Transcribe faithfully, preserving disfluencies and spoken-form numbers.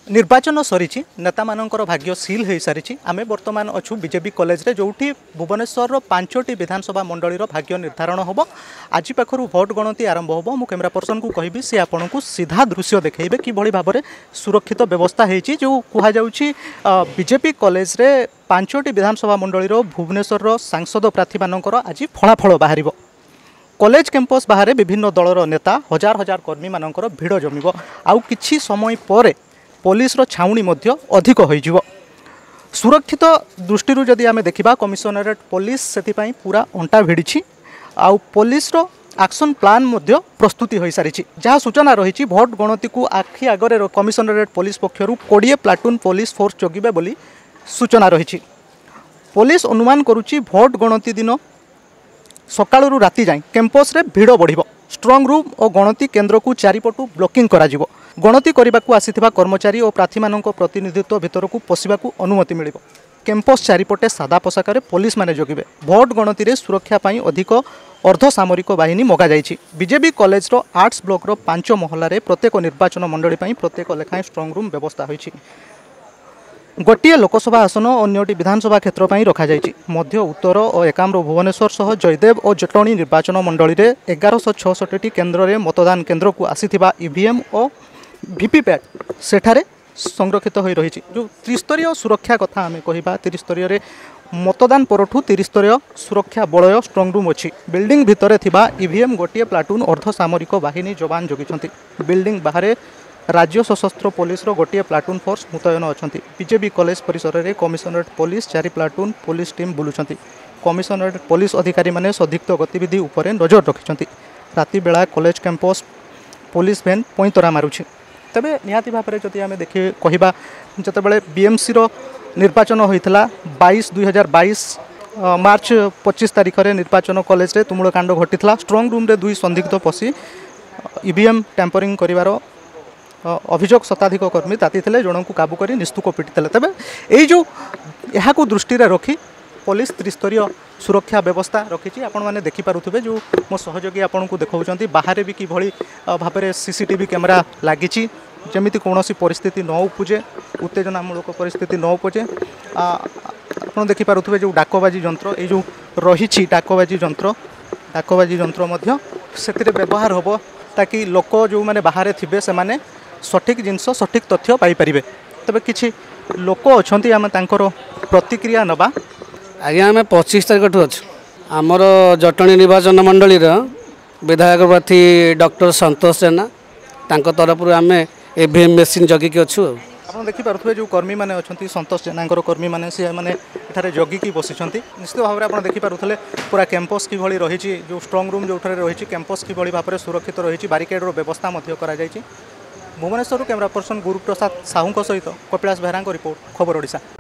निर्वाचन सरी नेता मानकर भाग्य सील हो सारी आम बर्तमान अच्छु बीजेपी कॉलेज रे जोठी भुवनेश्वर पांचटी विधानसभा मंडली भाग्य निर्धारण हम आज पाखु भोट गणति आरंभ हो मु कैमेरा पर्सन को कहबी सी आपन को सीधा दृश्य देखेबे कि भली भाव में सुरक्षित व्यवस्था होती जो कहुच्छी बीजेपी कॉलेज रे पांचटी विधानसभा मंडली भुवनेश्वर सांसद प्रार्थी मानकर आज फलाफल बाहर कॉलेज कैंपस बाहर विभिन्न दलर नेता हजार हजार कर्मी मानकर भिड़ जमिब आउ किछि समय पर पुलिस छाउणी अधिक हो सुरक्षित दृष्टि जदि आम देखा कमिशनरेट पुलिस से पूरा अंटा भिड़ी आउ पुलिस एक्शन प्लान प्रस्तुति हो सारी जहाँ सूचना रही भोट गणति को आखि आगे कमिशनरेट पुलिस पक्षर कोड़े प्लाटून पुलिस फोर्स जगिबे बोली सूचना रही पुलिस अनुमान करुच्ची भोट गणति दिन सकाळु राति जाए कैंपस रे भिड़ बढ़ स्ट्रंग रूम और गणति केन्द्र को चारिपटू ब्लॉकिंग करा जिवो गणति करने को आसीथिबा कर्मचारी और प्रार्थी मानक प्रतिनिधित्व भितर को पशिबा को अनुमति मिलिबो कैंपस चारिपटे सादा पोशाक पुलिस माने जगिबे भोट गणति रे सुरक्षा पाई अधिक अर्धसामरिक बाहिनी मगा जाइछि बीजेपी कॉलेज रो आर्ट्स ब्लॉक रो पांच महला रे प्रत्येक निर्वाचन मंडली पाई प्रत्येक लेखाएं स्ट्रंग रूम व्यवस्था होइछि गोटे लोकसभा आसन और अन्यटी विधानसभा क्षेत्र पर रखा जाइछि मध्य उत्तर और एकाम्र भुवनेश्वर सह जयदेव और जटणी निर्वाचन मंडली रे एगारश छठी केन्द्र रे मतदान केन्द्र को आसीथिबा ईवीएम और वीवीपैट सेठारे संरक्षित हो रही जो त्रिस्तरीय सुरक्षा कथा आम कह त्रिस्तरीय मतदान परठू त्रिस्तरीय सुरक्षा बलय स्ट्रंग रूम अच्छी बिल्डिंग भितर थिबा ईवीएम गोटे प्लाटून अर्धसामरिक बाहिनी जवान जगिछंती बिल्डिंग बाहर राज्य सशस्त्र पुलिस रो गोटे प्लाटून फोर्स मुतयन अच्छा बीजेपी कॉलेज परिसर में कमिशनरेट पुलिस चारि प्लाटून पुलिस टीम बुलुंट कमिशनरेट पुलिस अधिकारी माने संदिग्ध गतिविधि उपरे नजर रखिंट राति बेला कॉलेज कैंपस पुलिस वैन पैंतरा मारुछि तबे निहाती भाव में जदि आम देखिए कहवा जितेबाला बीएमसी रो निर्वाचन होता बाईस दुई हजार बैश मार्च पच्चीस तारीख में निर्वाचन कॉलेज रे तुमुल कांड घटी स्ट्रंग रूम रे दुई संदिग्ध पशि ईवीएम टैंपरिंग करिवार अभियोग शताधिक कर्मी ताती जन को काबू कर निस्तुक पिटी तेज यही जो यहाँ दृष्टि रखी पुलिस त्रिस्तरीय सुरक्षा व्यवस्था रखी आपण मैंने देखिपे जो मो सहयोगी आपन को देखा बाहर भी किभली भाव में सीसीटीवी कैमेरा लगी जमी कौन परिस्थिति न उपजे उत्तेजनामूलक परिस्थिति न उपजे आप देखिपे जो डाकबाजी यंत्र ये जो रही डाकबाजी यंत्र डाकबाजी यंत्र से व्यवहार हम ताकि लोक जो मैंने बाहर थे से माने सठिक जिनस सठिक तथ्य पाइपर तबे किछि लोक अच्छा आम तांकर प्रतिक्रिया नबा आज्ञा आम पच्चीस तारीख ठू अच्छु आमर जटणी निर्वाचन मंडली विधायक प्रार्थी डॉक्टर संतोष जेना तांको तरफ आम ईवीएम मेसीन जगिकी अच्छु आप देखिपे जो कर्मी मैंने अच्छा संतोष जेना कर्मी मैंने सी मैंने एठारे जगिकी बसी निश्चित भाव में आप देखिपे पूरा कैंपस किभली रही जो स्ट्रंग रूम जो रही कैंपस किभली भाव में सुरक्षित रही बारिकेड्र व्यवस्था भुवनेश्वर कैमरा पर्सन गुरुप्रसाद साहू सहित कपिलास बेहरा रिपोर्ट खबर ओडिशा।